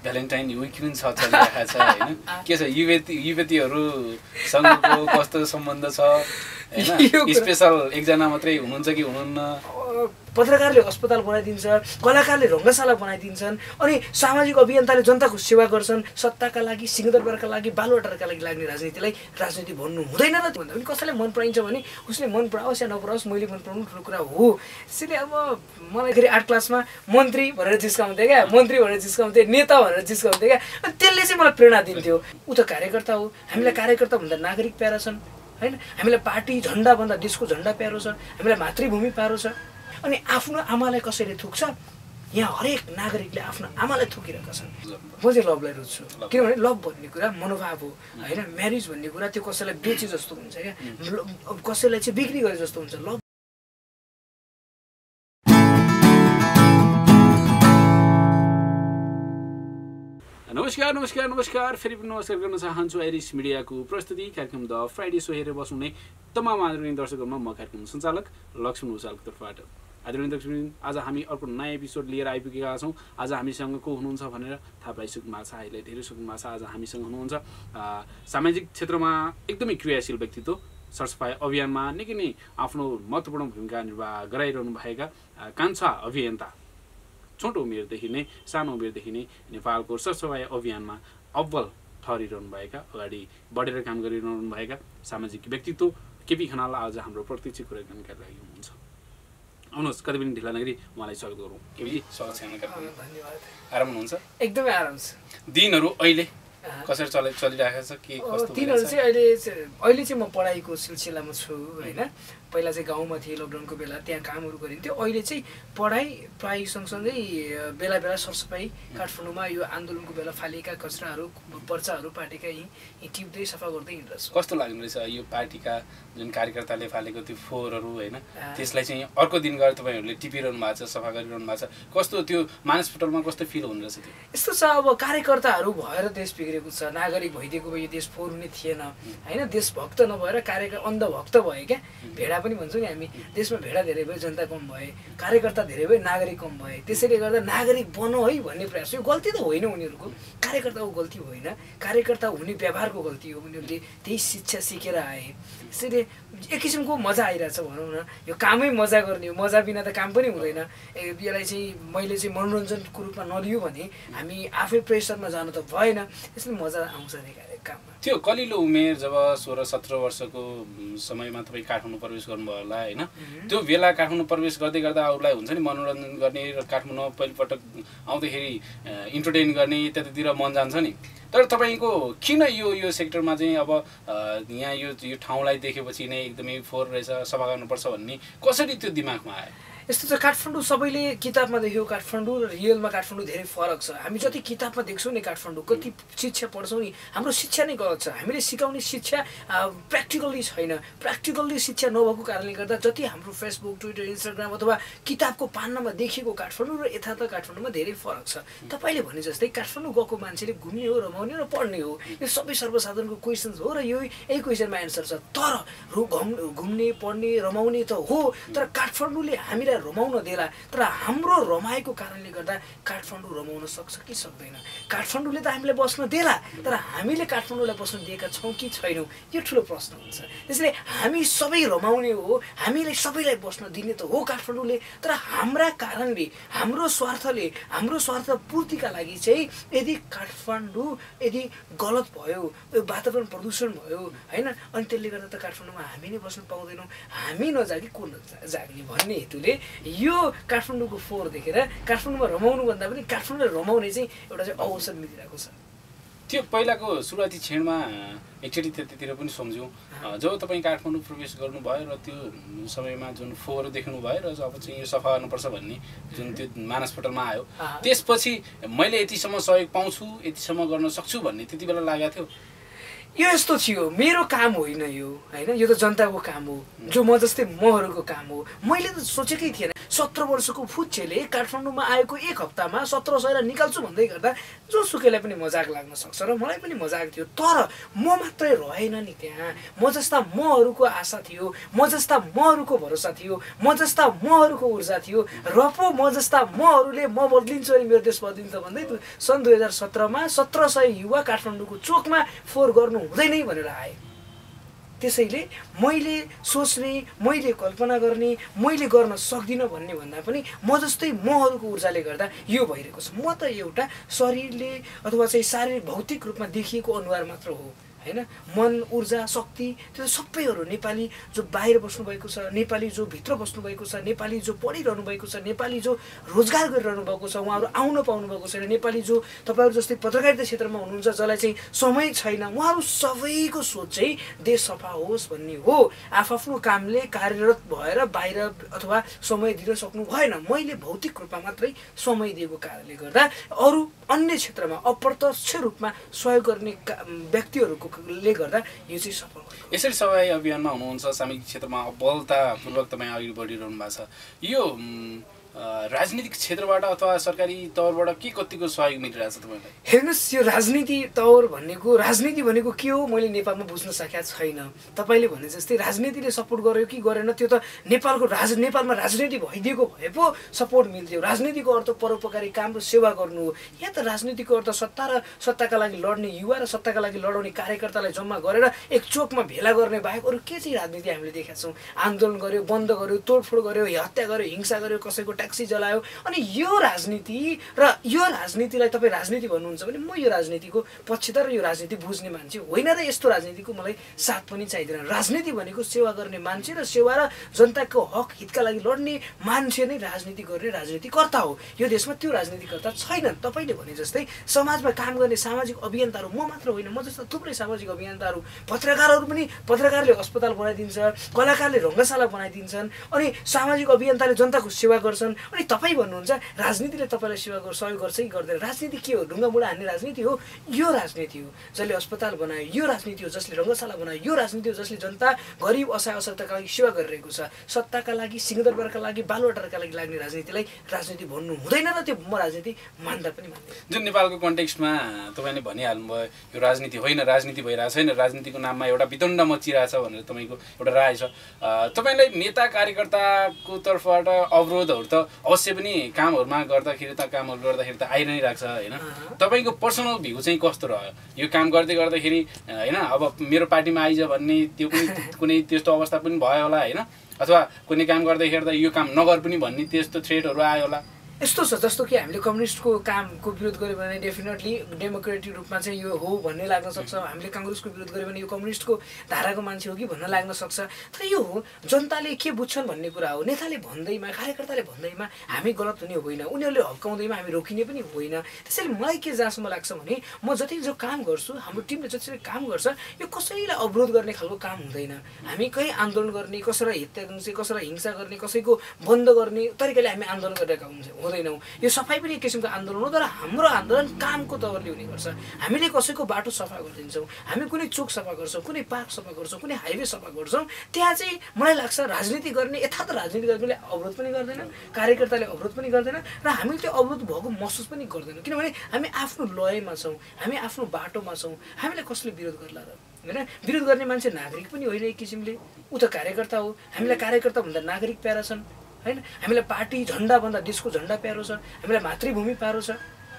Valentine week पनि चलिरहेको छ हैन के छ युवतीहरुसँगको कस्तो सम्बन्ध छ हैन स्पेशल एकजना मात्रै हुनुहुन्छ कि हुनुहुन्न पत्रकारले अस्पताल बनाइदिन्छ कलाकारले रंगशाला बनाइदिन्छन् अनि सामाजिक अभियन्ताले जनताको सेवा गर्छन् सत्ताका लागि सिंहदरबारका लागि बालुवाटारका लागि लाग्ने राजनीतिलाई राजनीति भन्नु हुँदैन र भन्दा पनि कसैलाई मन पराइन्छ भने उसले मन पराओस् या नपराओस् मैले मन पराउनु ठुलो कुरा हो त्यसैले अब मलाई फेरि 8 क्लासमा मन्त्री भनेर जिस्काउँथे क्या मन्त्री भनेर जिस्काउँथे नेता भनेर जिस्काउँथे क्या अनि त्यसले चाहिँ मलाई प्रेरणा दिन्थ्यो उ त कार्यकर्ता हो हामीलाई कार्यकर्ता भन्दा नागरिक प्यारा छन् हैन हामीलाई पार्टी झण्डा भन्दा देशको झण्डा प्यारो छ हामीलाई मातृभूमि प्यारो छ अनि आफ्नो आमालाई कसैले थुक्छ यहाँ हरेक नागरिकले आफ्नो आमालाई थुकिरहेका छन् म चाहिँ लभलाई रुच्छु किनभने लभ भन्ने कुरा मनोभाव हो हैन म्यारेज भन्ने कुरा त्यो कसैलाई बेचे जस्तो हुन्छ क्या कसैलाई चाहिँ बिक्री गरे जस्तो हुन्छ लभ नमस्कार फेरि पनि नमस्कार गर्न चाहन्छु आइरिस मिडियाको प्रस्तुति कार्यक्रम द फ्राइडे सो हेरेर बस्नुहुने तमाम आदरणीय दर्शकहरुमा म कार्यक्रम सञ्चालक लक्ष्मण उचालको तर्फबाट आदरणीय दर्शकवृन्द आज हामी अर्को नयाँ एपिसोड लिएर आइपुगेका छौं आज हामीसँग को हुनुहुन्छ भनेर थाहा पाइसक्नु भएको छ अहिले धेरै सक्नु भएको छ आज हामीसँग हुनुहुन्छ सामाजिक क्षेत्रमा एकदमै क्रियाशील व्यक्तित्व सरसफाई अभियानमा निकै नै आफ्नो महत्त्वपूर्ण भूमिका निर्वाह गराइरहनु भएका कान्छा अभियन्ता छोटो उमेरदेखि नै सानो उमेरदेखि नै नेपालको सरसफाई अभियानमा अव्वल ठहरिरहनु भएका अगाडि बढेर काम गरिरहनु भएका सामाजिक व्यक्तित्व केपी खनाल आज हाम्रो प्रत्यक्ष कुराकानीका लागि हुनुहुन्छ आउनुहोस् कतै पनि ढिला नगरी उहाँलाई स्वागत गरौँ केपी स्वागत छ धन्यवाद आराम हुनुहुन्छ एकदमै आराम छ दिनहरु अहिले कसरी चलिरहेको छ के कस्तो दिनहरु चाहिँ अहिले चाहिँ म पढाइको सिलसिलामा छु हैन पहिला चाहिँ गाउँमा थिए लकडाउनको बेला त्यहाँ कामहरु गरिन्थ्यो अहिले चाहिँ पढाइ प्रायः सँगसँगै बेला बेला सरसफाई काठमाडौँमा यो आन्दोलनको बेला फालिएका कचराहरु पर्चाहरु पार्टीका यी टिप्दै सफा गर्दै हिँड्दछु कस्तो लाग्नु रहेछ यो पार्टीका जुन कार्यकर्ताले फालेको त्यो फोहोरहरु हैन त्यसलाई चाहिँ अर्को दिन गएर तपाईहरुले टिपिरहनु भएको छ सफा गरिरहनु भएको छ कस्तो त्यो मानसपटलमा कस्तो फिल हुन रहेछ त्यो यस्तो छ अब कार्यकर्ताहरु भएर देश बिग्रेको छ नागरिक भइदिएको भए यो देश फोहोर हुने थिएन हैन देशभक्त नभएर कार्यकर्ता अन्धभक्त भए क्या भेडा पनि भन्छौं नि हामी देशमा भेडा धेरै भए जनता कम भए कार्यकर्ता धेरै भए नागरिक कम भए त्यसैले गर्दा नागरिक बनो है भन्ने प्रयास यो गल्ती त होइन उनीहरुको कार्यकर्ताको गल्ती होइन कार्यकर्ता हुने व्यवहारको गल्ती हो उनीहरुले त्यही शिक्षा सिकेर आए त्यसैले एक किसिमको मजा आइरहेछ भनौं न यो कामै मजा गर्ने हो मजा बिना त काम पनि हुँदैन यसलाई चाहिँ मैले चाहिँ मनोरञ्जनको रूपमा नलियो भने हामी आफै प्रेसरमा जानु त भएन त्यसले मजा आउँछ नि काममा त्यो कलिलो उमेर जब 16-17 वर्षको समयमा तपाई काठमाडौँ प्रवेश गर्नुभयो होला हैन त्यो बेला काठमाडौँ प्रवेश गर्दै गर्दा अरूलाई हुन्छ नि मनोरञ्जन गर्ने र काठमाडौँ पहिलोपटक आउँदाखेरि इन्टरटेन गर्ने त्यतातिर मन जान्छ नि तर तपाईको किन यो सेक्टरमा चाहिँ अब यहाँ यो ठाउँलाई देखेपछि नै एकदमै फोहोर रहेछ सफा गर्नुपर्छ भन्ने कसरी त्यो दिमागमा आयो यस्तो छ काठमाडौँ सबैले किताबमा देख्यो काठमाडौँ र रियलमा काठमाडौँ धेरै फरक छ हामी जति किताबमा देख्छौँ नि काठमाडौँ कति शिक्षा पढ्छौँ नि हाम्रो शिक्षा नै गलत छ हामीले सिकाउने शिक्षा प्र्याक्टिकल्ली छैन प्र्याक्टिकल्ली शिक्षा नभएको कारणले गर्दा जति हाम्रो फेसबुक ट्विटर इन्स्टाग्राम अथवा किताबको पान्नामा देखिएको काठमाडौँ र यथार्थ काठमाडौँमा धेरै फरक छ तपाईले भने जस्तै काठमाडौँ गएको मान्छेले घुम्ने हो रमाउने र पढ्ने हो यो सबै सर्वसाधारणको क्वेशन्स हो र यही क्वेशनमा एन्सर छ तर घुम्ने पढ्ने रमाउने त हो तर काठमाडौँले हामीलाई रमाउन देला तर हाम्रो रमाएको कारणले गर्दा काठमाडौँ रमाउन सक्छ कि सक्दैन काठमाडौँले त हामीलाई बस्न देला तर हामीले काठमाडौँलाई बस्न दिएका छौं कि छैनौं यो ठूलो प्रश्न हुन्छ त्यसैले हामी सबै रमाउने हो हामीले सबैलाई बस्न दिने त हो काठमाडौँले तर हाम्रा कारणले हाम्रो स्वार्थ पूर्तिका लागि चाहिँ यदि काठमाडौँ यदि गलत भयो वातावरण प्रदूषण भयो हैन अनि त्यसले गर्दा त काठमाडौँमा हामी नै बस्न पाउँदैनौं हामी नजागी को जाग्ने भन्ने हेतुले यो काठमाडौँको फोहोर देखेर काठमाडौँमा रमाउनु भन्दा पनि काठमाडौँले रमाउने चाहिँ एउटा चाहिँ अवसर मिलिरहेको छ त्यो पहिलाको सुरुवाती क्षणमा एकचोटि त्यतितिर पनि सम्झौँ जब तपाईँ काठमाडौँ प्रवेश गर्नुभयो र त्यो समयमा जुन फोहोर देख्नुभयो र अब चाहिँ यो सफा गर्नुपर्छ भन्ने जुन त्यो मानसपटलमा आयो त्यसपछि मैले यतिसम्म सहयोग पाउँछु यतिसम्म गर्न सक्छु भन्ने त्यति बेला लागेको थियो यो यस्तो थियो, मेरो काम होइन यो, होइन, यो त जनताको काम हो, जो म जस्तै महरूको काम हो। मैले त सोचेकै थिएन 17 वर्षको फुच्चेले काठमाडौँमा आएको 1 हप्तामा 1700 निकाल्छु भन्दै गर्दा जो सुकैलाई पनि मजाक लाग्न सक्छ र मलाई पनि मजाक थियो। तर म मात्रै रहेन नि त्यहाँ, म जस्ता महरूको आशा थियो, म जस्ता महरूको भरोसा थियो, म जस्ता महरूको ऊर्जा थियो र पो म जस्ता महरूले म बदलिन्छु अनि मेरो देश बदलिन्छ भन्दै सन् 2017 मा 1700 युवा काठमाडौँको चोकमा फोहोर गर्नु हुँदैन भनेर आए। त्यसैले मैले सोच्ने, मैले कल्पना गर्ने, मैले गर्न सक्दिनँ भन्ने भन्दा पनि म जस्तै महरूको ऊर्जाले गर्दा यो भइरहेको छ। म त एउटा शरीरले अथवा चाहिँ शारीरिक भौतिक रूपमा देखिएको अनुहार मात्र हो, होइन, मन, ऊर्जा, शक्ति त्यो सबैहरू नेपाली जो बाहिर बस्नुभएको छ, नेपाली जो भित्र बस्नुभएको छ, नेपाली जो पढिरहनु भएको छ, नेपाली जो रोजगार गरिरहनु भएको छ, उहाँहरू आउन पाउनुभएको छैन, नेपाली जो तपाईँहरू जस्तै पत्रकारिता क्षेत्रमा हुनुहुन्छ जसलाई चाहिँ समय छैन, उहाँहरू सबैको सोच चाहिँ देश सफा होस् भन्ने हो। आफ्नो कामले कार्यरत भएर बाहिर अथवा समय दिन सक्नु भएन। मैले भौतिक रूपमा मात्रै समय दिएको कारणले गर्दा अरू अन्य क्षेत्रमा अप्रत्यक्ष रूपमा सहयोग गर्ने व्यक्तिहरूको ले गर्दा यो चाहिँ सफल भयो। यसरी सफाई अभियानमा हुनुहुन्छ, सामाजिक क्षेत्रमा अब्बलतापूर्वक तपाईँ अगाडि बढिरहनु भएको छ। यो राजनीतिक क्षेत्रबाट अथवा सरकारी तौरबाट के कतिको सहयोग मिलिरहेछ तपाईँलाई? हेर्नुहोस्, यो राजनीति तौर राजनीति भनेको के हो मैले नेपालमा बुझ्न सकेको छैन। तपाईँले भने जस्तै राजनीतिले सपोर्ट गर्यो कि गरेन त्यो त नेपालमा राजनीति भइदिएको भए पो सपोर्ट मिल्थ्यो। राजनीतिको अर्थ परोपकारी काम र सेवा गर्नु हो। यहाँ त राजनीतिको अर्थ सत्ताका लागि लड्ने युवा र सत्ताका लागि लडाउने कार्यकर्तालाई जम्मा गरेर एक चोकमा भेला गर्ने बाहेक अरू के चाहिँ राजनीति हामीले देखेका छौँ? आन्दोलन गर्यो, बन्द गर्यो, तोडफोड गर्यो, हत्या गर्यो, हिंसा गर्यो, कसैको ट्याक्सी जलायो। अनि यो राजनीति र यो राजनीतिलाई तपाईँ राजनीति भन्नुहुन्छ भने म यो राजनीतिको पक्षधर र यो राजनीति बुझ्ने मान्छे होइन र यस्तो राजनीतिको मलाई साथ पनि चाहिँदैन। राजनीति भनेको सेवा गर्ने मान्छे र सेवा र जनताको हक हितका लागि लड्ने मान्छे नै राजनीति गर्ने राजनीतिकर्ता हो। यो देशमा त्यो राजनीतिकर्ता छैनन्। तपाईँले भने जस्तै समाजमा काम गर्ने सामाजिक अभियन्ताहरू म मात्र होइन, म जस्ता थुप्रै सामाजिक अभियन्ताहरू, पत्रकारहरू पनि, पत्रकारले अस्पताल बनाइदिन्छ, कलाकारले रङ्गशाला बनाइदिन्छन्, अनि सामाजिक अभियन्ताले जनताको सेवा गर्छन्। अनि तपाईँ भन्नुहुन्छ राजनीतिले तपाईँलाई सहयोग गर्छ कि गर्दैन? राजनीति के हो? ढुङ्गामुढा हान्ने राजनीति हो? यो राजनीति हो जसले अस्पताल बनायो, यो राजनीति हो जसले रङ्गशाला बनायो, यो राजनीति हो जसले जनता गरिब असहाय असक्तका लागि सेवा गरिरहेको छ। सत्ताका लागि, सिंहदरबारका लागि, बालुवाटारका लागि लाग्ने राजनीतिलाई राजनीति भन्नु हुँदैन र त्यो म राजनीति मान्दा पनि मान्दैन। जुन नेपालको कन्टेक्स्टमा तपाईँले भनिहाल्नुभयो यो राजनीति होइन, राजनीति भइरहेको छैन, राजनीतिको नाममा एउटा वितण्ड मचिरहेछ भनेर तपाईँको एउटा राय छ। तपाईँलाई नेता कार्यकर्ताको तर्फबाट अवरोधहरू त अवश्य पनि कामहरूमा गर्दाखेरि त आइ नै रहेको छ, होइन? तपाईँको पर्सनल भ्यू चाहिँ कस्तो रह्यो यो काम गर्दाखेरि, होइन? अब मेरो पार्टीमा आइज भन्ने त्यो पनि कुनै त्यस्तो अवस्था पनि भयो होला, होइन? अथवा कुनै काम गर्दाखेरि त यो काम नगर पनि भन्ने त्यस्तो थ्रेटहरू आयो होला? यस्तो छ जस्तो कि हामीले कम्युनिस्टको कामको विरोध गऱ्यो भने डेफिनेटली डेमोक्रेटिक रूपमा चाहिँ यो हो भन्ने लाग्न सक्छ। हामीले काङ्ग्रेसको विरोध गऱ्यो भने यो कम्युनिस्टको धाराको मान्छे हो कि भन्न लाग्न सक्छ। तर यो हो जनताले के बुझ्छन् भन्ने कुरा हो। नेताले भन्दैमा, कार्यकर्ताले भन्दैमा हामी गलत हुने होइन, उनीहरूले हप्काउँदैमा हामी रोकिने पनि होइन। त्यसैले मलाई के जहाँसम्म लाग्छ भने म जति जो काम गर्छु, हाम्रो टिमले जसरी काम गर्छ, यो कसैलाई अवरोध गर्ने खालको काम हुँदैन। हामी कहीँ आन्दोलन गर्ने, कसैलाई हत्या गर्ने, कसैलाई हिंसा गर्ने, कसैको बन्द गर्ने तरिकाले हामी आन्दोलन गरेका हुँदैनौँ। यो सफाइ पनि एक किसिमको आन्दोलन हो, तर हाम्रो आन्दोलन कामको तवरले हुने गर्छ। हामीले कसैको बाटो सफा गरिदिन्छौँ, हामी कुनै चोक सफा गर्छौँ, कुनै पार्क सफा गर्छौँ, कुनै हाइवे सफा गर्छौँ। त्यहाँ चाहिँ मलाई लाग्छ राजनीति गर्ने यथार्थ राजनीति गर्नेले अवरोध पनि गर्दैन, कार्यकर्ताले अवरोध पनि गर्दैन र हामीले त्यो अवरोध भएको महसुस पनि गर्दैनौँ। किनभने हामी आफ्नो लयमा छौँ, हामी आफ्नो बाटोमा छौँ। हामीलाई कसले विरोध गर्ला र? होइन, विरोध गर्ने मान्छे नागरिक पनि होइन एक किसिमले, ऊ त कार्यकर्ता हो। हामीलाई कार्यकर्ता भन्दा नागरिक प्यारा छन्, होइन? हामीलाई पार्टी झन्डा भन्दा देशको झन्डा प्यारो छ, हामीलाई मातृभूमि प्यारो छ।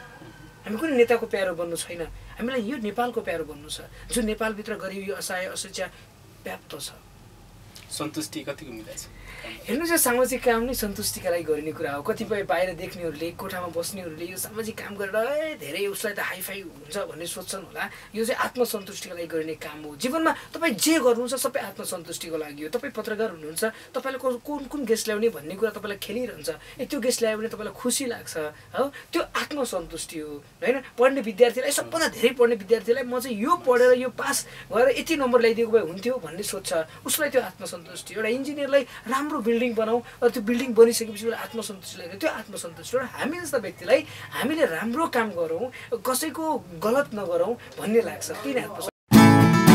हामी कुनै नेताको प्यारो बन्नु छैन, हामीलाई यो नेपालको प्यारो बन्नु छ, जुन नेपालभित्र गरिबी, असहाय, अशिक्षा व्याप्त छ। सन्तुष्टि कतिको मिलाछ? हेर्नुहोस्, यो सामाजिक काम नै सन्तुष्टिका लागि गरिने कुरा हो। कतिपय बाहिर देख्नेहरूले, कोठामा बस्नेहरूले यो सामाजिक काम गरेर धेरै उसलाई त हाइफाई हुन्छ भन्ने सोच्छन् होला। यो चाहिँ आत्मसन्तुष्टिका लागि गरिने काम हो। जीवनमा तपाईँ जे गर्नुहुन्छ सबै आत्मसन्तुष्टिको लागि हो। तपाईँ पत्रकार हुनुहुन्छ, तपाईँलाई कुन गेस्ट ल्याउने भन्ने कुरा तपाईँलाई खेलिरहन्छ। त्यो गेस्ट ल्यायो भने तपाईँलाई खुसी लाग्छ, हो, त्यो आत्मसन्तुष्टि हो, होइन? पढ्ने विद्यार्थीलाई, सबभन्दा धेरै पढ्ने विद्यार्थीलाई म चाहिँ यो पढेर यो पास भएर यति नम्बर ल्याइदिएको भए हुन्थ्यो भन्ने सोच्छ, उसलाई त्यो आत्मसन्तुष्टि। एउटा इन्जिनियरलाई राम्रो बिल्डिङ बनाऊ, त्यो बिल्डिङ बनिसकेपछि उसलाई आत्मसन्तुष्टि लाग्यो, त्यो आत्मसन्तुष्टि। र हामी जस्ता व्यक्तिलाई हामीले राम्रो काम गरौँ, कसैको गलत नगरौँ भन्ने लाग्छ, किन आत्मसन्तुष्टि।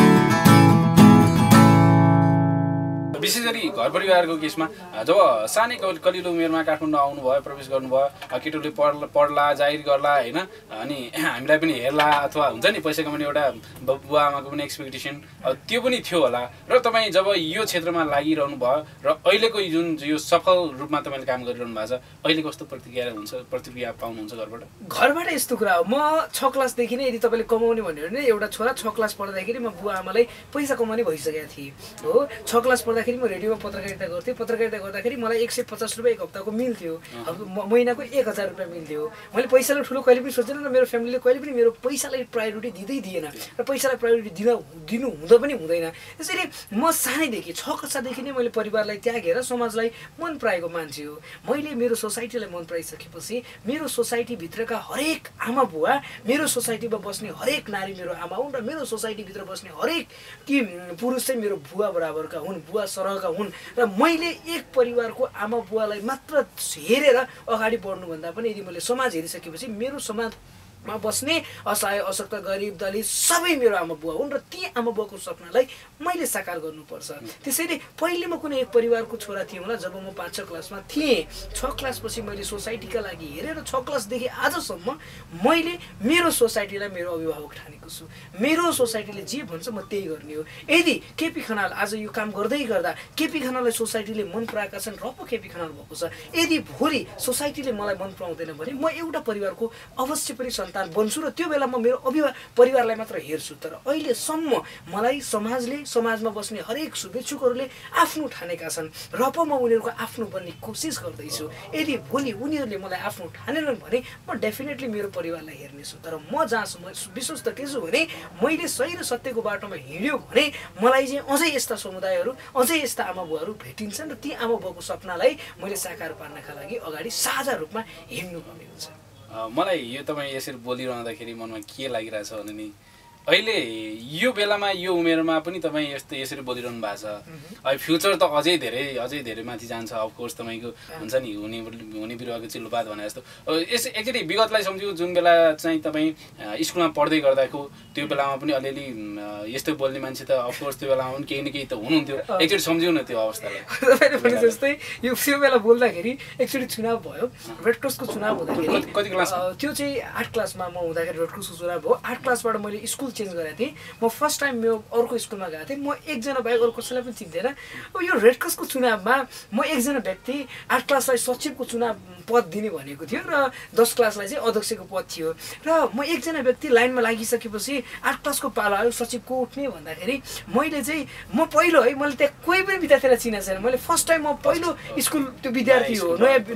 विशेष गरी घर परिवारको केसमा जब सानै कलिलो उमेरमा काठमाडौँ आउनुभयो, प्रवेश गर्नुभयो, केटोले पढ्ला जाहिर गर्ला होइन, अनि हामीलाई पनि हेर्ला अथवा हुन्छ नि पैसा कमाउने एउटा बुवा आमाको पनि एक्सपेक्टेसन त्यो पनि थियो होला, र तपाईँ जब यो क्षेत्रमा लागिरहनु भयो र अहिलेको जुन यो सफल रूपमा तपाईँले काम गरिरहनु भएको छ, अहिले कस्तो प्रतिक्रिया पाउनुहुन्छ घरबाट? घरबाट यस्तो कुरा हो, म 6 क्लासदेखि नै यदि तपाईँले कमाउने भन्यो भने एउटा छोरा 6 क्लास पढ्दाखेरि म बुवा आमालाई पैसा कमाउने भइसकेको थिएँ हो। 6 क्लास पढ्दाखेरि म रेडियोमा पत्रकारिता गर्थेँ, पत्रकारिता गर्दाखेरि मलाई 150 रुपियाँ एक हप्ताको मिल्थ्यो, महिनाको 1000 रुपियाँ मिल्थ्यो। मैले पैसालाई ठुलो कहिले पनि सोचेन र मेरो फ्यामिलीले कहिले पनि मेरो पैसालाई प्रायोरिटी दिँदै दिएन र पैसालाई प्रायोरिटी दिनु हुँदा पनि हुँदैन। त्यसैले म सानैदेखि 6 कक्षादेखि नै मैले परिवारलाई त्यागेर समाजलाई मन पराएको मान्छे हो। मैले मेरो सोसाइटीलाई मन पराइसकेपछि मेरो सोसाइटीभित्रका हरेक आमा बुवा, मेरो सोसाइटीमा बस्ने हरेक नारी मेरो आमा हुन् र मेरो सोसाइटीभित्र बस्ने हरेक ती पुरुष चाहिँ मेरो बुवा बराबरका हुन्, बुवा सरहका हुन्। र मैले एक परिवारको आमा बुवालाई मात्र हेरेर अगाडि बढ्नुभन्दा पनि यदि मैले समाज हेरिसकेपछि मेरो समाजमा बस्ने असहाय, अशक्त, गरिब, दलित सबै मेरो आमा बुवा हुन् र ती आमा बुवाको सपनालाई मैले साकार गर्नुपर्छ। त्यसैले पहिले म कुनै एक परिवारको छोरा थिएँ होला जब म 5-6 क्लासमा थिएँ। 6 क्लासपछि मैले सोसाइटीका लागि हेरेर 6 क्लासदेखि आजसम्म मैले मेरो सोसाइटीलाई मेरो अभिभावक ठानेको छु। मेरो सोसाइटीले जे भन्छ म त्यही गर्ने हो। यदि केपी खनाल आज यो काम गर्दै गर्दा केपी खनाललाई सोसाइटीले मन पराएका छन् र पो केपी खनाल भएको छ, यदि भोलि सोसाइटीले मलाई मन पराउँदैन भने म एउटा परिवारको अवश्य पनि सन्तान बन्छु र त्यो बेला म मेरो परिवारलाई मात्र हेर्छु। तर अहिलेसम्म मलाई समाजमा बस्ने हरेक शुभेच्छुकहरूले आफ्नो ठानेका छन् र पो म उनीहरूको आफ्नो बन्ने कोसिस गर्दैछु। यदि भोलि उनीहरूले मलाई आफ्नो ठानेनन् भने म डेफिनेटली मेरो परिवारलाई हेर्नेछु। तर म जहाँसम्म विश्वास त के छु भने मैले सही र सत्यको बाटोमा हिँड्यो भने मलाई चाहिँ अझै यस्ता समुदायहरू, अझै यस्ता आमा बुवाहरू भेटिन्छन् र ती आमा बुवाको सपनालाई मैले साकार पार्नका लागि अगाडि साझा रूपमा हिँड्नुपर्ने हुन्छ। मलाई यो तपाईँ यसरी बोलिरहँदाखेरि मनमा के लागिरहेछ भने नि अहिले यो बेलामा यो उमेरमा पनि तपाईँ यसरी बोलिरहनु भएको छ। अब फ्युचर त अझै धेरै माथि जान्छ। अफकोर्स तपाईँको हुन्छ नि हुने बिरुवाको चिल्लोपात भने जस्तो एकचोटि विगतलाई सम्झियो, जुन बेला चाहिँ तपाईँ स्कुलमा पढ्दै गर्दाको त्यो बेलामा पनि अलिअलि यस्तो बोल्ने मान्छे त अफकोर्स त्यो बेलामा पनि केही न केही त हुनुहुन्थ्यो। एकचोटि सम्झिउ न त्यो अवस्थालाई। तपाईँले भने जस्तै यो बेला बोल्दाखेरि एकचोटि चुनाव भयो, रेड क्रसको चुनाव हुँदाखेरि कति क्लास त्यो चाहिँ 8 क्लासमा म हुँदाखेरि रेड क्रसको चुनाव भयो। 8 क्लासबाट मैले स्कुल चेन्ज गरेको थिएँ। म फर्स्ट टाइम यो अर्को स्कुलमा गएको थिएँ। म एकजना बाहेक अरू कसैलाई पनि चिन्थेन। अब यो रेड क्रसको चुनावमा म एकजना व्यक्ति 8 क्लासलाई सचिवको चुनाव पद दिने भनेको थियो र 10 क्लासलाई चाहिँ अध्यक्षको पद थियो। र म एकजना व्यक्ति लाइनमा लागिसकेपछि 8 क्लासको पालो आयो सचिवको उठ्ने भन्दाखेरि मैले चाहिँ म पहिलो है, मैले त्यहाँ कोही पनि विद्यार्थीलाई चिनेको छैन। मैले फर्स्ट टाइम म पहिलो स्कुल त्यो विद्यार्थी हो,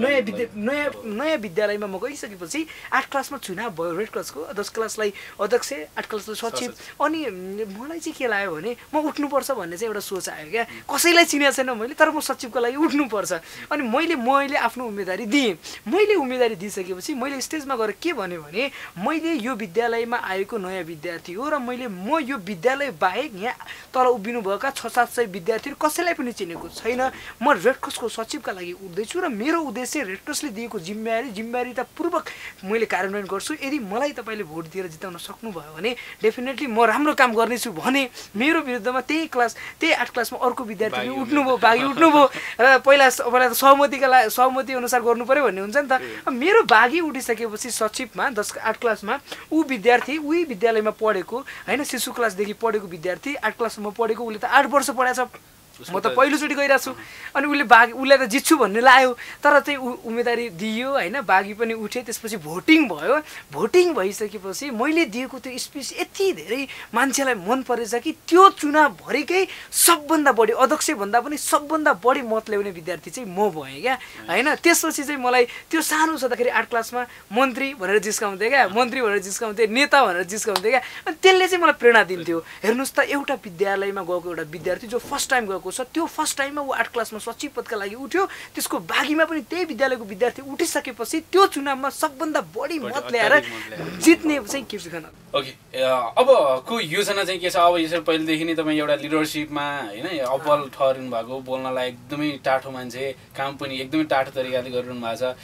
नयाँ विद्यालयमा म गइसकेपछि 8 क्लासमा चुनाव भयो रेड क्रसको। 10 क्लासलाई अध्यक्ष, 8 क्लासलाई सचिव। अनि मलाई चाहिँ के लाग्यो भने म उठ्नुपर्छ भन्ने चाहिँ एउटा सोच आयो क्या। कसैलाई चिनेको छैन मैले, तर म सचिवको लागि उठ्नुपर्छ। अनि मैले आफ्नो उम्मेदवारी दिएँ। मैले उम्मेदवारी दिइसकेपछि मैले स्टेजमा गएर के भने मैले यो विद्यालयमा आएको नयाँ विद्यार्थी हो र म यो विद्यालय बाहेक यहाँ तल उभिनुभएका 600-700 विद्यार्थीहरू कसैलाई पनि चिनेको छैन। म रेड क्रसको सचिवका लागि उठ्दैछु र मेरो उद्देश्य रेड क्रसले दिएको जिम्मेवारीतापूर्वक मैले कार्यान्वयन गर्छु। यदि मलाई तपाईँले भोट दिएर जिताउन सक्नुभयो भने डेफिनेटली म राम्रो काम गर्नेछु भने मेरो विरुद्धमा त्यही 8 क्लासमा अर्को विद्यार्थीले उठ्नुभयो, बाघी उठ्नुभयो र पहिला त सहमति अनुसार गर्नु पर्यो भन्ने हुन्छ नि त। मेरो बाघी उठिसकेपछि सचिवमा 8 क्लासमा उही विद्यालयमा पढेको होइन, शिशु क्लासदेखि पढेको विद्यार्थी 8 क्लाससम्म पढेको, उसले त 8 वर्ष पढाएको छ। म त पहिलोचोटि गइरहेको छु। अनि उसलाई त जित्छु भन्ने लाग्यो, तर चाहिँ उम्मेदवारी दियो होइन, बाघी पनि उठे। त्यसपछि भोटिङ भयो। भोटिङ भइसकेपछि मैले दिएको त्यो स्पिच यति धेरै मान्छेलाई मन परेछ कि त्यो चुनावभरिकै सबभन्दा बढी अध्यक्षभन्दा पनि सबभन्दा बढी मत ल्याउने विद्यार्थी चाहिँ म भएँ क्या होइन। त्यसपछि चाहिँ मलाई त्यो सानो छँदाखेरि 8 क्लासमा मन्त्री भनेर जिस्काउँथेँ क्या, नेता भनेर जिस्काउँथेँ क्या। अनि त्यसले चाहिँ मलाई प्रेरणा दिन्थ्यो। हेर्नुहोस् त, एउटा विद्यालयमा गएको एउटा विद्यार्थी जो फर्स्ट टाइम गएको छ, त्यो फर्स्ट टाइममा ऊ 8 क्लासमा सचिव पदका लागि उठ्यो। त्यसको बाघीमा पनि त्यही विद्यालयको विद्यार्थी उठिसकेपछि त्यो चुनावमा सबभन्दा बढी मत ल्याएर जित्ने चाहिँ केपी खनाल। ओके अबको योजना चाहिँ के छ अब यसरी पहिलेदेखि नै तपाईँ एउटा लिडरसिपमा होइन अब्बल ठहरिनु भएको बोल्नलाई एकदमै टाठो मान्छे काम पनि एकदमै टाठो तरिकाले गरिरहनु भएको छ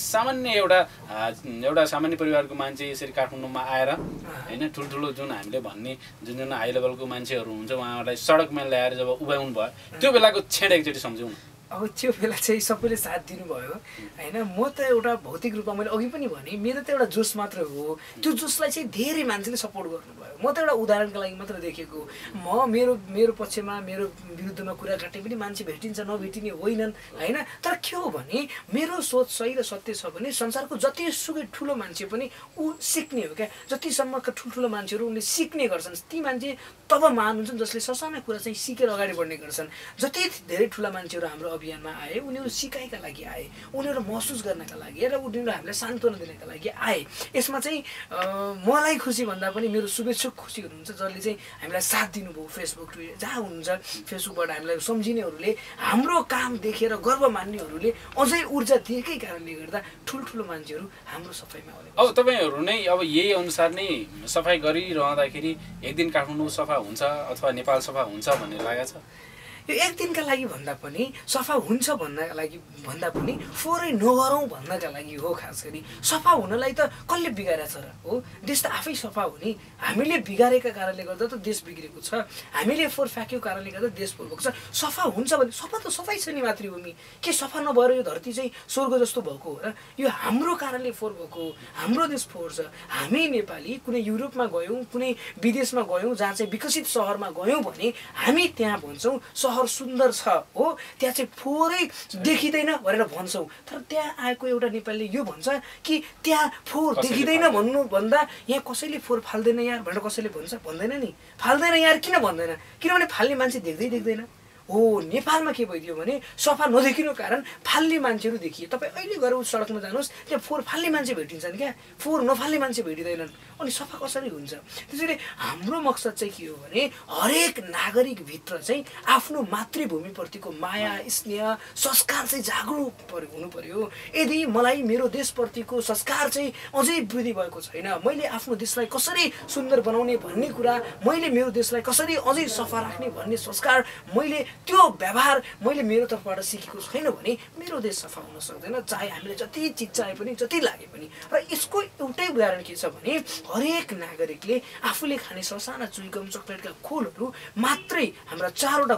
एउटा सामान्य परिवारको मान्छे यसरी काठमाडौँमा आएर होइन ठुल्ठुलो जुन हामीले भन्ने जुन हाई लेभलको मान्छेहरू हुन्छ उहाँहरूलाई सडकमा ल्याएर जब उभ्याउनु भयो त्यो बेलाको छेड एकचोटि सम्झौँ न। अब त्यो बेला चाहिँ सबैले साथ दिनुभयो होइन। म त एउटा भौतिक रूपमा मैले अघि पनि भने मेरो त एउटा जोस मात्र हो, त्यो जोसलाई चाहिँ धेरै मान्छेले सपोर्ट गर्नुभयो। म त एउटा उदाहरणको लागि मात्र देखेको, म मेरो पक्षमा मेरो विरुद्धमा कुरा काट्ने पनि मान्छे भेटिन्छ, नभेटिने होइनन् होइन। तर के हो भने मेरो सोच सही र सत्य छ भने संसारको जतिसुकै ठुलो मान्छे पनि ऊ सिक्ने हो क्या। जतिसम्मका ठुल्ठुलो मान्छेहरू उनले सिक्ने गर्छन्, ती मान्छे तब महान हुन्छन् जसले ससाना कुरा चाहिँ सिकेर अगाडि बढ्ने गर्छन्। जति धेरै ठुला मान्छेहरू हाम्रो अभियानमा आए उनीहरू सिकाइका लागि आए, उनीहरू महसुस गर्नका लागि र उनीहरू हामीलाई सान्त्वना दिनका लागि आए। यसमा चाहिँ मलाई खुसी भन्दा पनि मेरो शुभेच्छुक खुसी हुनुहुन्छ जसले चाहिँ हामीलाई साथ दिनुभयो। फेसबुक ट्विटर जहाँ हुनुहुन्छ फेसबुकबाट हामीलाई सम्झिनेहरूले, हाम्रो काम देखेर गर्व मान्नेहरूले अझै ऊर्जा दिएकै कारणले गर्दा ठुल्ठुलो मान्छेहरू हाम्रो सफाइमा आउने। अब तपाईँहरू नै अब यही अनुसार नै सफाइ गरिरहँदाखेरि एक दिन काठमाडौँ सफा हुन्छ अथवा नेपाल सफा हुन्छ भन्ने लागेको छ? यो एक दिनका लागि भन्दा पनि सफा हुन्छ भन्नका लागि भन्दा पनि फोहोरै नगरौँ भन्नका लागि हो। खास गरी सफा हुनलाई त कसले बिगारेको छ र हो? देश त आफै सफा हो नि। हामीले बिगारेका कारणले गर्दा त देश बिग्रेको छ, हामीले फोहोर फ्याँकेको कारणले गर्दा देश फोहोर भएको छ। सफा हुन्छ भने सफा त सफाइ छ नि मातृभूमि, के सफा नभएर यो धरती चाहिँ स्वर्ग जस्तो भएको हो र? यो हाम्रो कारणले फोहोर भएको, हाम्रो देश फोहोर छ। हामी नेपाली कुनै युरोपमा गयौँ, कुनै विदेशमा गयौँ, जहाँ चाहिँ विकसित सहरमा गयौँ भने हामी त्यहाँ भन्छौँ सहर सुन्दर छ हो, त्यहाँ चाहिँ फोहोरै देखिँदैन भनेर भन्छौँ। तर त्यहाँ आएको एउटा नेपालीले यो भन्छ कि त्यहाँ फोहोर देखिँदैन भन्नुभन्दा यहाँ कसैले फोहोर फाल्दैन यार भनेर कसैले भन्दैन नि। फाल्दैन यार किन भन्दैन? किनभने फाल्ने मान्छे देख्दैन हो। नेपालमा के भइदियो भने सफा नदेखिनु कारण फाल्ने मान्छेहरू देखिए। तपाईँ अहिले गएर उस सडकमा जानुहोस्, त्यहाँ फोहोर फाल्ने मान्छे भेटिन्छन् क्या, फोहोर नफाल्ने मान्छे भेटिँदैनन्। अनि सफा कसरी हुन्छ? त्यसैले हाम्रो मकसद चाहिँ के हो भने हरेक नागरिकभित्र चाहिँ आफ्नो मातृभूमिप्रतिको माया, स्नेह, संस्कार चाहिँ जागरुक हुनु पर्यो। यदि मलाई मेरो देशप्रतिको संस्कार चाहिँ अझै वृद्धि भएको छैन, मैले आफ्नो देशलाई कसरी सुन्दर बनाउने भन्ने कुरा, मैले मेरो देशलाई कसरी अझै सफा राख्ने भन्ने संस्कार, मैले त्यो व्यवहार मैले मेरो तर्फबाट सिकेको छैन भने मेरो देश सफा हुन सक्दैन, चाहे हामीले जति चिज चाहे पनि जति लागे पनि। र यसको एउटै उदाहरण के छ भने हरेक नागरिकले आफूले खाने ससाना चुइगम चक्लेटका खोलहरू मात्रै हाम्रा चारवटा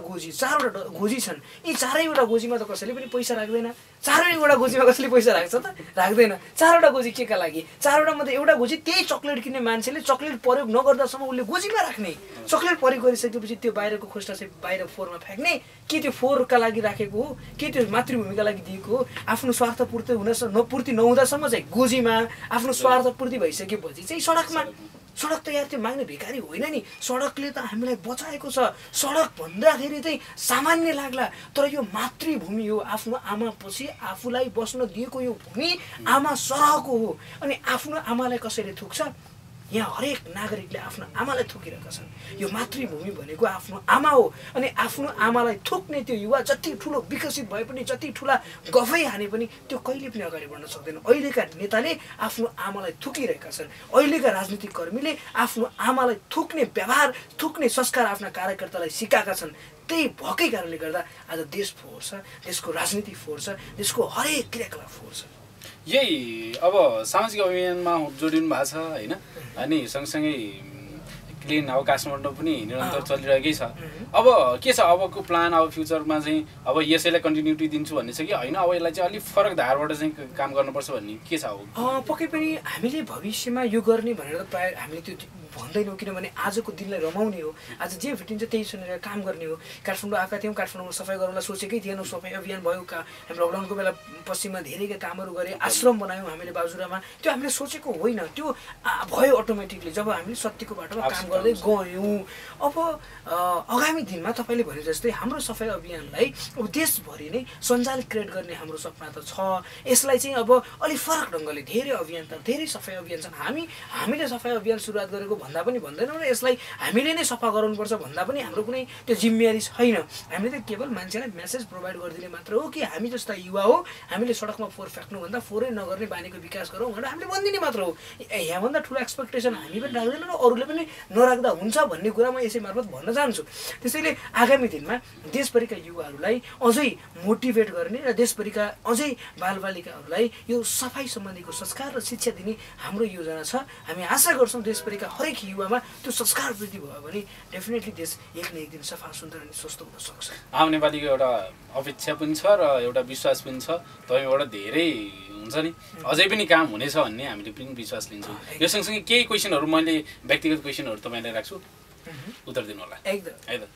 गोजी छन्। यी चारैवटा गोजीमा त कसैले पनि पैसा राख्दैन। चारैवटा गोजीमा कसैले पैसा राख्छ त? राख्दैन। चारवटा गोजी के का लागि? चारवटा मध्ये एउटा गोजी त्यही चक्लेट किन्ने मान्छेले चक्लेट प्रयोग नगर्दासम्म उसले गोजीमा राख्ने, चक्लेट प्रयोग गरिसकेपछि त्यो बाहिरको खोस्टा चाहिँ बाहिर फोहोरमा फ्याँक्ने। के त्यो फोहोरका लागि राखेको हो? के त्यो मातृभूमिका लागि दिएको हो? आफ्नो स्वार्थ पूर्ति नहुँदासम्म चाहिँ गोजीमा, आफ्नो स्वार्थ पूर्ति भइसकेपछि चाहिँ सडक त यार त्यो माग्ने भिखारी होइन नि। सडकले त हामीलाई बचाएको छ। सडक भन्दाखेरि चाहिँ सामान्य लाग्ला, तर यो मातृभूमि हो। आफ्नो आमापछि आफूलाई बस्न दिएको यो भूमि आमा सरहको हो। अनि आफ्नो आमालाई कसैले थुक्छ? यहाँ हरेक नागरिकले आफ्नो आमालाई थुकिरहेका छन्। यो मातृभूमि भनेको आफ्नो आमा हो। अनि आफ्नो आमालाई थुक्ने त्यो युवा जति ठुलो विकसित भए पनि, जति ठुला गफै हाने पनि त्यो कहिले पनि अगाडि बढ्न सक्दैन। अहिलेका नेताले आफ्नो आमालाई थुकिरहेका छन्। अहिलेका राजनीतिक कर्मीले आफ्नो आमालाई थुक्ने व्यवहार, थुक्ने संस्कार आफ्ना कार्यकर्तालाई सिकाएका छन्। त्यही भएकै कारणले गर्दा आज देश फोहोर छ, देशको राजनीति फोहोर छ, देशको हरेक क्रियाकलाप फोहोर छ। यही अब सामाजिक अभियानमा जोडिनु भएको छ होइन। अनि सँगसँगै क्लिन अब काठमाडौँ पनि निरन्तर चलिरहेकै छ। अब के छ अबको प्लान? अब फ्युचरमा चाहिँ अब यसैलाई कन्टिन्युटी दिन्छु भन्ने छ कि होइन, अब यसलाई चाहिँ अलिक फरक धारबाट चाहिँ काम गर्नुपर्छ भन्ने के छ? अब पक्कै पनि हामीले भविष्यमा यो गर्ने भनेर त प्रायः हामीले त्यो भन्दैनौँ, किनभने आजको दिनलाई रमाउने हो। आज जे भेटिन्छ त्यही सुनेर काम गर्ने हो। काठमाडौँ आएका थियौँ, काठमाडौँमा सफाइ गर्नलाई सोचेकै थिएनौँ। सफाइ अभियान भयो, हाम्रो लकडाउनको बेला पश्चिममा धेरैका कामहरू गरे, आश्रम बनायौँ हामीले बाजुरामा। त्यो हामीले सोचेको होइन, त्यो भयो अटोमेटिकली जब हामीले सत्यको बाटोमा काम गर्दै गयौँ। अब आगामी दिनमा तपाईँले भने जस्तै हाम्रो सफाइ अभियानलाई अब देशभरि नै सञ्जाल क्रिएट गर्ने हाम्रो सपना त छ। यसलाई चाहिँ अब अलिक फरक ढङ्गले धेरै अभियान त धेरै सफाइ अभियान छन्। हामीले सफाइ अभियान सुरुवात गरेको भन्दा पनि भन्दैनौँ र यसलाई हामीले नै सफा गराउनुपर्छ भन्दा पनि हाम्रो कुनै त्यो जिम्मेवारी छैन। हामीले त केवल मान्छेलाई मेसेज प्रोभाइड गरिदिने मात्र हो कि हामी जस्ता युवा हो, हामीले सडकमा फोहोर फ्याँक्नुभन्दा फोहोरै नगर्ने बानीको विकास गरौँ भनेर हामीले भनिदिने मात्र हो। यहाँभन्दा ठुलो एक्सपेक्टेसन हामी पनि राख्दैनौँ र अरूले पनि नराख्दा हुन्छ भन्ने कुरा म यसै मार्फत भन्न चाहन्छु। त्यसैले आगामी दिनमा देशभरिका युवाहरूलाई अझै मोटिभेट गर्ने र देशभरिका अझै बालबालिकाहरूलाई यो सफाइ सम्बन्धीको संस्कार र शिक्षा दिने हाम्रो योजना छ। हामी आशा गर्छौँ देशभरिका हरेक युवामा त्यो संस्कार वृद्धि भयो भने डेफिनेटली देश एक न एक दिन सफा सुन्दर अनि स्वस्थ हुन सक्छ। आम नेपालीको एउटा अपेक्षा पनि छ र एउटा विश्वास पनि छ। तपाईँबाट धेरै हुन्छ नि अझै पनि काम हुनेछ भन्ने हामीले पनि विश्वास लिन्छौँ। यो सँगसँगै केही क्वेसनहरू मैले व्यक्तिगत क्वेसनहरू तपाईँलाई राख्छु, उत्तर दिनु होला एकदम है त।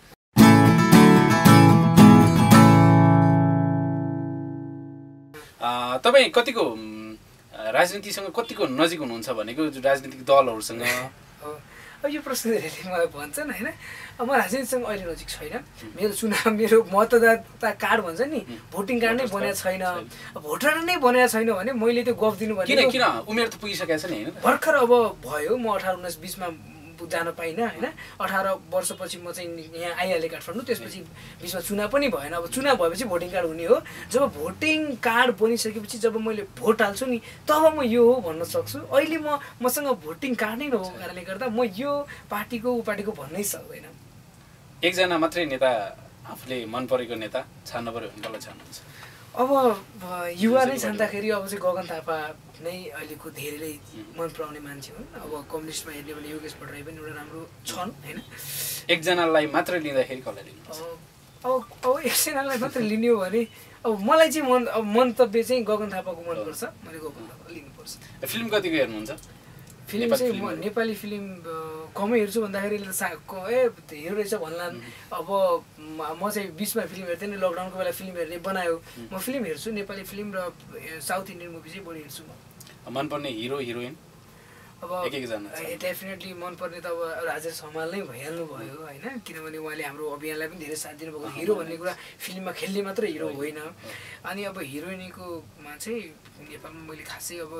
तपाईँ कतिको राजनीतिसँग कतिको नजिक हुनुहुन्छ भनेको राजनीतिक दलहरूसँग? अब यो प्रश्न धेरैले मलाई भन्छन् होइन, म राजनीतिसँग अहिले नजिक छैन। मेरो मतदाता कार्ड भन्छ नि, भोटिङ कार्ड नै बनाएको छैन। भोटर नै बनाएको छैन भने मैले त्यो गफ दिनु भने किन उमेर त पुगिसकेको छ नि होइन? भर्खर अब भयो, म 18-19 20मा जान पाइनँ होइन। 18 वर्षपछि म चाहिँ यहाँ आइहालेँ काठमाडौँ। त्यसपछि बिचमा चुनाव पनि भएन। अब चुनाव भएपछि भोटिङ कार्ड हुने हो। जब भोटिङ कार्ड बनिसकेपछि जब मैले भोट हाल्छु नि तब म यो हो भन्न सक्छु। अहिले मसँग भोटिङ कार्ड नै नभएको कारणले गर्दा म यो पार्टीको ऊ पार्टीको भन्नै सक्दैन। एकजना मात्रै नेता आफूले मन परेको नेता छान्न पर्यो भने कसलाई छान्नुहुन्छ? अब युवा नै छान्दाखेरि अब चाहिँ गगन थापा नै अहिलेको धेरैले मन पराउने मान्छे हुन्। अब कम्युनिस्टमा हेर्ने भने योगेश भट्टराई पनि एउटा राम्रो छन् होइन। एकजनालाई मात्र लिँदाखेरि कसलाई लिनुहुन्छ? अब एकजनालाई मात्र लिने हो भने अब मलाई चाहिँ मन्तव्य चाहिँ गगन थापाको मनपर्छ। मैले गगन थापा लिनुपर्छ। फिल्म कतिको हेर्नुहुन्छ? फिल्म चाहिँ म नेपाली फिल्म कमै हेर्छु भन्दाखेरि हेरो रहेछ भन्ला। अब म चाहिँ बिचमा फिल्म हेर्थेँ नि, लकडाउनको बेला फिल्म हेर्ने बनायो। म फिल्म हेर्छु, नेपाली फिल्म र साउथ इन्डियन मुभी चाहिँ बढी हेर्छु म। मनपर्ने हिरो हिरोइन अब डेफिनेटली मनपर्ने त अब राजेश हमाल नै भइहाल्नु भयो होइन। किनभने उहाँले हाम्रो अभियानलाई पनि धेरै साथ दिनुभएको। हिरो भन्ने कुरा फिल्ममा खेल्ने मात्रै हिरो होइन। अनि अब हिरोइनीकोमा चाहिँ नेपालमा मैले खासै अब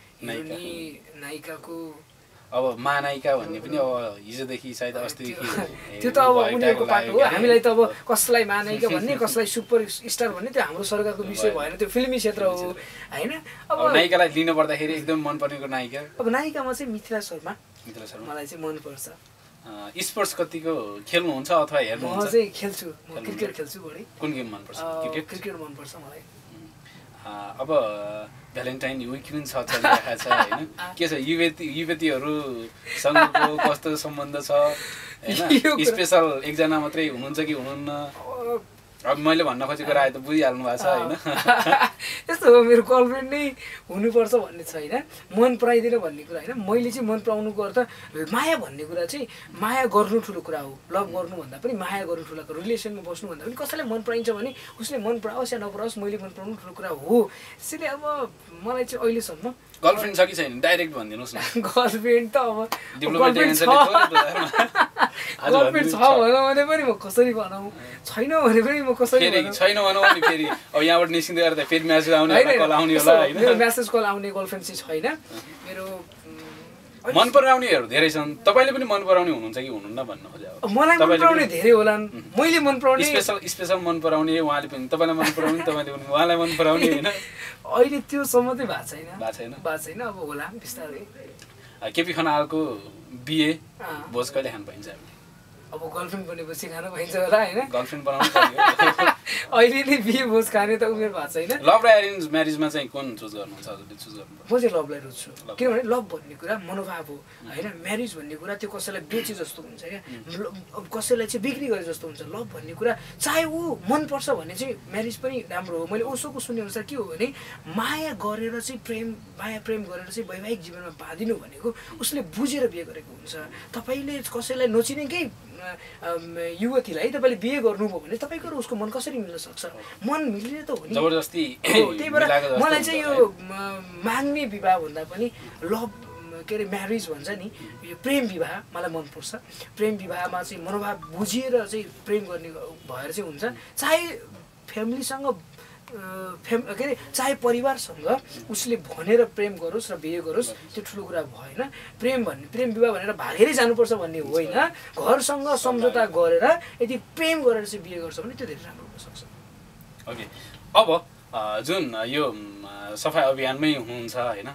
नायिकाको अब महानायिका भन्ने पनि अब हिजोदेखि सायद अस्तिदेखि त्यो त अब उनीहरूको पाटो हो। हामीलाई त अब कसलाई महानायिका भन्ने कसलाई सुपर स्टार भन्ने त्यो हाम्रो सरकारको विषय भएन, त्यो फिल्मी क्षेत्र हो होइन। अब नायिकालाई लिनु पर्दाखेरि एकदम मनपर्नेको नायिका अब नायिकामा चाहिँ मिथिला शर्मा मलाई चाहिँ मनपर्छ। स्पोर्ट्स कतिको खेल्नुहुन्छ अथवा हेर्नुहुन्छ? म चाहिँ खेल्छु, म क्रिकेट खेल्छु बढी। कुन गेम मनपर्छ? क्रिकेट मनपर्छ मलाई। अब भ्यालेन्टाइन विक पनि चलिरहेको छ होइन, के छ युवतीहरूसँगको कस्तो सम्बन्ध छ होइन? स्पेसल एकजना मात्रै हुनुहुन्छ कि हुनुहुन्न? अब मैले भन्न खोजेको राय त बुझिहाल्नु भएको छ होइन। यस्तो हो, मेरो गर्लफ्रेन्ड नै हुनुपर्छ भन्ने छैन, मन पराइदिनु भन्ने कुरा होइन। मैले चाहिँ मन पराउनुको अर्थ माया भन्ने कुरा चाहिँ माया गर्नु ठुलो कुरा हो। लभ गर्नुभन्दा पनि माया गर्नु ठुलो कुरा। रिलेसनमा बस्नुभन्दा पनि कसैलाई मन पराइन्छ भने उसले मन पराओस् या नपराओस् मैले मन पराउनु ठुलो कुरा हो। त्यसैले अब मलाई चाहिँ अहिलेसम्म गर्लफ्रेन्ड छ कि छैन डाइरेक्ट भनिदिनुहोस् न। गर्लफ्रेन्ड त अब गर्लफ्रेन्ड छ भनौँ भने पनि म कसरी भनौँ, छैन भने पनि म कसरी छैन भनौँ भने फेरि अब यहाँबाट निस्किँदै गर्दा फेरि म्यासेज आउने कल आउने होला होइन। मेरो म्यासेज कल आउने गर्लफ्रेन्ड चाहिँ छैन। मेरो मन पराउनेहरू धेरै छन्, तपाईँले पनि मन पराउने हुनुहुन्छ कि हुनुहुन्न भन्न खोजेको? मलाई मन पराउने धेरै होलान्, मैले मन पराउने स्पेसल मन पराउने उहाँले पनि तपाईँलाई मन पराउने, तपाईँले पनि उहाँलाई मन पराउने होइन। अहिले त्योसम्म चाहिँ भएको छैन, अब होला बिस्तारै। केपी खनालको बिए भोज कहिले खानु पाइन्छ? अब गर्लफ्रेन्ड बनेपछि खानु पाइन्छ होला होइन। गर्लफ्रेन्ड बनाउनु पर्यो। अहिले नै बिहे भोज खाने त उमेर भएको छैन। लभ र एरेन्ज म्यारेजमा चाहिँ कुन चुज गर्नुहुन्छ? हजुरले चुज गर्नुहुन्छ? म चाहिँ लभलाई रोज्छु। किनभने लभ भन्ने कुरा मनोभाव हो होइन। म्यारेज भन्ने कुरा त्यो कसैलाई बेचे जस्तो हुन्छ क्या, कसैलाई चाहिँ बिक्री गरे जस्तो हुन्छ। लभ भन्ने कुरा चाहे ऊ मनपर्छ भने चाहिँ म्यारेज पनि राम्रो हो। मैले ओसोको सुने अनुसार के हो भने माया गरेर चाहिँ माया प्रेम गरेर चाहिँ वैवाहिक जीवनमा बाँधिनु भनेको उसले बुझेर बिहे गरेको हुन्छ। तपाईँले कसैलाई नचिनेकै युवतीलाई तपाईँले बिहे गर्नुभयो भने तपाईँको र उसको मन कसरी मिल्न सक्छ? मन मिल्ने त हो नि, जबरजस्ती। त्यही भएर मलाई चाहिँ यो माग्ने विवाह भन्दा पनि लभ के अरे म्यारिज भन्छ नि यो प्रेम विवाह मलाई मनपर्छ प्रेम विवाहमा चाहिँ मनोभाव बुझिएर चाहिँ प्रेम गर्ने भएर चाहिँ हुन्छ चाहे फ्यामिलीसँग के अरे चाहे परिवारसँग उसले भनेर प्रेम गरोस् र बिहे गरोस् त्यो ठुलो कुरा भएन प्रेम विवाह भनेर भागेरै जानुपर्छ भन्ने होइन घरसँग सम्झौता गरेर यदि प्रेम गरेर चाहिँ बिहे गर्छ भने त्यो धेरै राम्रो हुन सक्छ ओके अब जुन यो सफाई अभियानमै हुनुहुन्छ होइन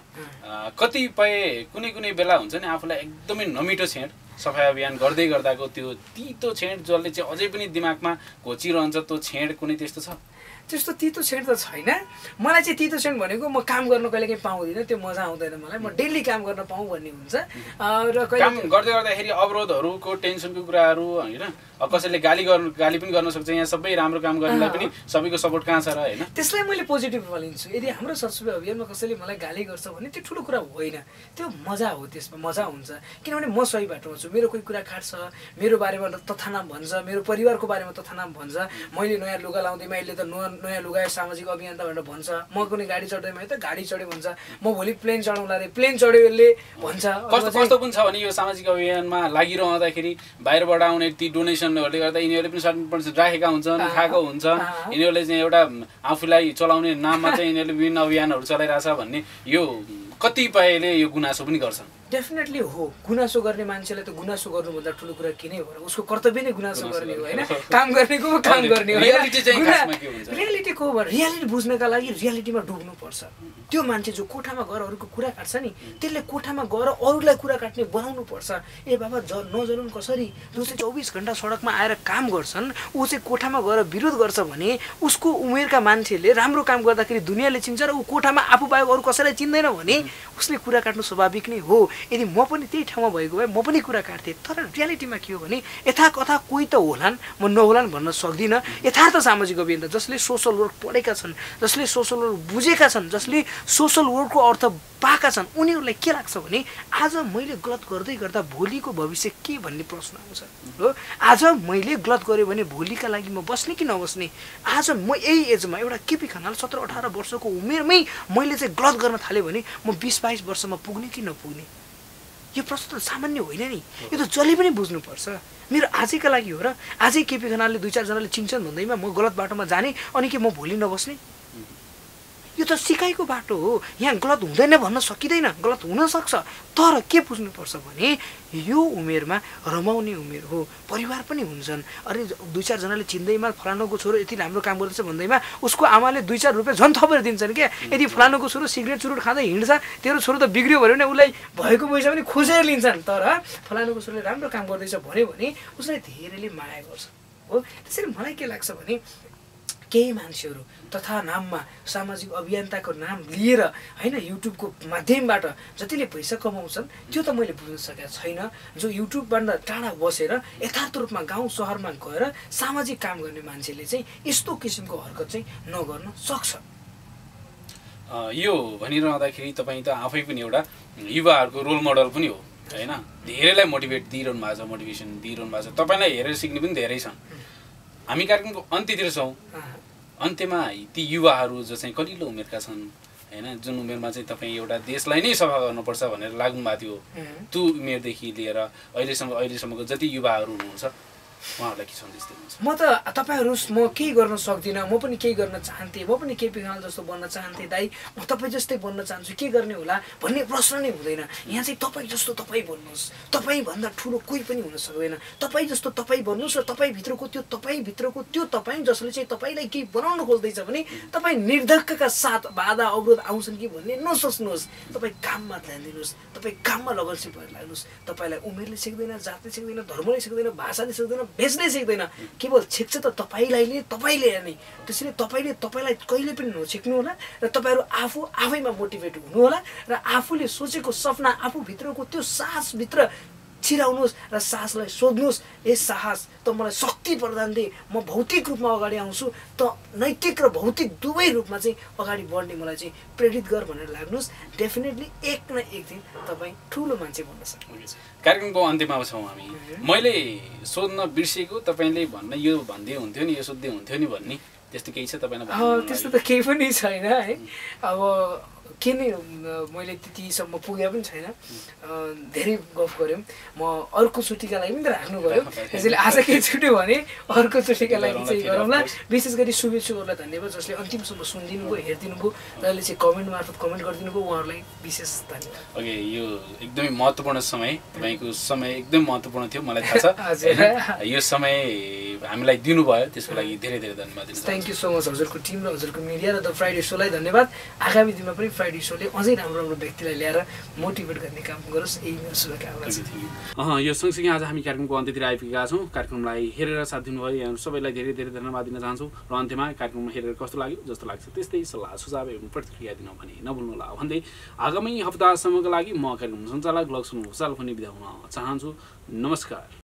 कतिपय कुनै बेला हुन्छ नि आफूलाई एकदमै नमिठो छेड सफाई अभियान गर्दै गर्दाको त्यो तितो छेड जसले चाहिँ अझै पनि दिमागमा घोचिरहन्छ त्यो छेड कुनै त्यस्तो छ त्यस्तो तितो छेड त छैन मलाई चाहिँ तितो छेड भनेको म काम गर्न कहिलेकाहीँ पाउँदिनँ त्यो मजा आउँदैन मलाई म डेली काम गर्न पाऊँ भन्ने हुन्छ र काम गर्दै गर्दाखेरि अवरोधहरूको टेन्सनको कुराहरू होइन कसैले गाली पनि गर्न सक्छ यहाँ सबै राम्रो काम गर्नेलाई पनि सबैको सपोर्ट कहाँ छ र होइन त्यसलाई मैले पोजिटिभमा लिन्छु यदि हाम्रो सरसफाइ अभियानमा कसैले मलाई गाली गर्छ भने त्यो ठुलो कुरा होइन त्यो मजा हो त्यसमा मजा हुन्छ किनभने म सही बाटोमा छु मेरो कोही कुरा काट्छ मेरो बारेमा तथानाम भन्छ मेरो परिवारको बारेमा तथानाम भन्छ मैले नयाँ लुगा लाउँदैमा यसले त नयाँ लुगा सामाजिक अभियान त भनेर भन्छ म कुनै गाडी चढ्दैमा त गाडी चढ्यो भन्छ म भोलि प्लेन चढाउँला रे प्लेन चढ्यो यसले भन्छ कस्तो पनि छ भने यो सामाजिक अभियानमा लागिरहँदाखेरि बाहिरबाट आउने ती डोनेसनहरूले गर्दा यिनीहरूले पनि 70% राखेका हुन्छन् खाएको हुन्छन् यिनीहरूले चाहिँ एउटा आफूलाई चलाउने नाममा चाहिँ यिनीहरूले विभिन्न अभियानहरू चलाइरहेछ भन्ने यो कतिपयले यो गुनासो पनि गर्छन् डेफिनेटली हो गुनासो गर्ने मान्छेलाई त गुनासो गर्नुभन्दा ठुलो कुरा के नै हो उसको कर्तव्य नै गुनासो गर्ने हो होइन काम गर्नेको काम गर्ने हो रियालिटी को हो रियालिटी बुझ्नका लागि रियालिटीमा डुब्नुपर्छ त्यो मान्छे जो कोठामा गएर अरूको कुरा काट्छ नि त्यसले कोठामा गएर अरूलाई कुरा काट्ने बनाउनु पर्छ ए बाबा नजनुन् कसरी जो चाहिँ 24 घण्टा सडकमा आएर काम गर्छन् ऊ चाहिँ कोठामा गएर विरोध गर्छ भने उसको उमेरका मान्छेले राम्रो काम गर्दाखेरि दुनियाँले चिन्छ र ऊ कोठामा आफू बाहेक अरू कसैलाई चिन्दैन भने उसले कुरा काट्नु स्वाभाविक नै हो यदि म पनि त्यही ठाउँमा भएको भए म पनि कुरा काट्थेँ तर रियालिटीमा के हो भने यथाकथा कोही त होलान् म नहोलान् भन्न सक्दिनँ यथार्थ सामाजिक अभियन्ता जसले सोसल वर्क पढेका छन् जसले सोसल वर्क बुझेका छन् जसले सोसल वर्कको अर्थ पाएका छन् उनीहरूलाई के लाग्छ भने आज मैले गलत गर्दै गर्दा भोलिको भविष्य के भन्ने प्रश्न आउँछ हो आज मैले गलत गरेँ भने भोलिका लागि म बस्ने कि नबस्ने आज म यही एजमा एउटा केपी खनाल 17-18 वर्षको उमेरमै मैले चाहिँ गलत गर्न थालेँ भने म 20-22 वर्षमा पुग्ने कि नपुग्ने यो प्रश्न त सामान्य होइन नि यो त जसले पनि बुझ्नुपर्छ मेरो आजैका लागि हो र आजै केपी खनालले 2-4 जनाले चिन्छन् भन्दैमा म गलत बाटोमा जाने अनि के म भोलि नबस्ने यो त सिकाइको बाटो हो यहाँ गलत हुँदैन भन्न सकिँदैन गलत हुन सक्छ तर के बुझ्नुपर्छ भने यो उमेरमा रमाउने उमेर हो परिवार पनि हुन्छन् अरे 2-4 जनाले चिन्दैमा फलानुको छोरो यति राम्रो काम गर्दैछ भन्दैमा उसको आमाले 2-4 रुपियाँ झन् थपेर दिन्छन् क्या यदि फलानुको छोरो सिगरेट चुरुट खाँदै हिँड्छ तेरो छोरो त बिग्रियो भने उसलाई भएको पैसा पनि खोजेर लिन्छन् तर फलानुको छोरोले राम्रो काम गर्दैछ भन्यो भने उसलाई धेरैले माया गर्छ हो त्यसैले मलाई के लाग्छ भने केही मान्छेहरू तथा नाममा सामाजिक अभियन्ताको नाम लिएर होइन युट्युबको माध्यमबाट जतिले पैसा कमाउँछन् त्यो त मैले बुझ्न सकेको छैन जो युट्युबबाट टाढा बसेर यथार्थ रूपमा गाउँ सहरमा गएर सामाजिक काम गर्ने मान्छेले चाहिँ यस्तो किसिमको हरकत चाहिँ नगर्न सक्छ यो भनिरहँदाखेरि तपाईँ त आफै पनि एउटा युवाहरूको रोल मोडल पनि हो होइन धेरैलाई मोटिभेट दिइरहनु भएको छ मोटिभेसन दिइरहनु भएको छ तपाईँलाई हेरेर सिक्ने पनि धेरै छन् हामी कार्यक्रमको अन्त्यतिर छौँ अन्त्यमा ती युवाहरू जो चाहिँ कलिलो उमेरका छन् होइन जुन उमेरमा चाहिँ तपाईँ एउटा देशलाई नै सफा गर्नुपर्छ भनेर लाग्नु भएको थियो त्यो उमेरदेखि लिएर अहिलेसम्मको जति युवाहरू हुनुहुन्छ उहाँहरूलाई के सन्देश दिनुहुन्छ म त तपाईँहरू म केही गर्न सक्दिनँ म पनि केही गर्न चाहन्थेँ म पनि केपी खनाल जस्तो बन्न चाहन्थेँ दाइ म तपाईँ जस्तै बन्न चाहन्छु के गर्ने होला भन्ने प्रश्न नै हुँदैन यहाँ चाहिँ तपाईँ जस्तो तपाईँ भन्नुहोस् तपाईँभन्दा ठुलो कोही पनि हुन सक्दैन तपाईँ जस्तो तपाईँ भन्नुहोस् र तपाईँभित्रको त्यो तपाईँ जसले चाहिँ तपाईँलाई केही बनाउन खोज्दैछ भने तपाईँ निर्धक्कका साथ बाधा अवरोध आउँछन् कि भन्ने नसोच्नुहोस् तपाईँ काममा ध्यान दिनुहोस् तपाईँ काममा लगनशील भएर लाग्नुहोस् तपाईँलाई उमेरले सिक्दैन जातले सिक्दैन धर्मले सिक्दैन भाषाले सिक्दैन बेच्नै सिक्दैन केवल छिक्छ त तपाईँले नै त्यसैले तपाईँले तपाईँलाई कहिले पनि नछिक्नु होला र तपाईँहरू आफैमा मोटिभेट हुनु होला र आफूले सोचेको सपना आफूभित्रको त्यो साहसभित्र छिराउनुहोस् र साहसलाई सोध्नुहोस् ए साहस त मलाई शक्ति प्रदान दे म भौतिक रूपमा अगाडि आउँछु त नैतिक र भौतिक दुवै रूपमा चाहिँ अगाडि बढ्ने मलाई चाहिँ प्रेरित गर भनेर लाग्नुहोस् डेफिनेटली एक न एक दिन तपाईँ ठुलो मान्छे बन्न सक्नुहुन्छ कार्यक्रमको अन्त्यमा छौँ हामी मैले सोध्न बिर्सेको तपाईँले भन्न यो भन्दै हुन्थ्यो नि यो सोध्दै हुन्थ्यो नि भन्ने त्यस्तो केही छ तपाईँलाई त्यस्तो त केही पनि छैन है अब के नै मैले त्यतिसम्म पुगे पनि छैन। धेरै गफ गऱ्यौँ। म अर्कोचोटिका लागि पनि त राख्नु पऱ्यो, त्यसैले आज केही छुट्यो भने अर्कोचोटिका लागि चाहिँ गरौँला। विशेष गरी शुभेच्छुहरूलाई धन्यवाद जसले अन्तिमसम्म सुनिदिनु भयो, हेरिदिनु भयो, जसले चाहिँ कमेन्ट मार्फत कमेन्ट गरिदिनु भयो, उहाँहरूलाई विशेष धन्यवाद। ओके, यो एकदमै महत्त्वपूर्ण समय, तपाईँको समय एकदम महत्त्वपूर्ण थियो, मलाई थाहा छ। यो समय हामीलाई दिनुभयो, त्यसको लागि धेरै धेरै धन्यवाद दिन्छु। थ्याङ्क यू सो मच हजुरको टिम र हजुरको मिडिया र द फ्राइडे सोलाई धन्यवाद। आगामी दिनमा पनि फ्राइडे सोले अझै राम्रो राम्रो व्यक्तिलाई ल्याएर मोटिभेट गर्ने काम गरोस्, यही मेरो शुभकामना छ। यो सँगसँगै आज हामी कार्यक्रमको अन्त्यतिर आइपुगेका छौँ। कार्यक्रमलाई हेरेर साथ दिनुभयो यहाँ सबैलाई धेरै धेरै धन्यवाद दिन चाहन्छु। र अन्त्यमा कार्यक्रममा हेरेर कस्तो लाग्यो, जस्तो लाग्छ त्यस्तै सल्लाह सुझाव एवं प्रतिक्रिया दिन भने नभुल्नुहोला भन्दै आगामी हप्तासम्मका लागि म कार्यक्रम सञ्चालक लक्ष्मण भुसाल पनि बिदा हुन चाहन्छु। नमस्कार।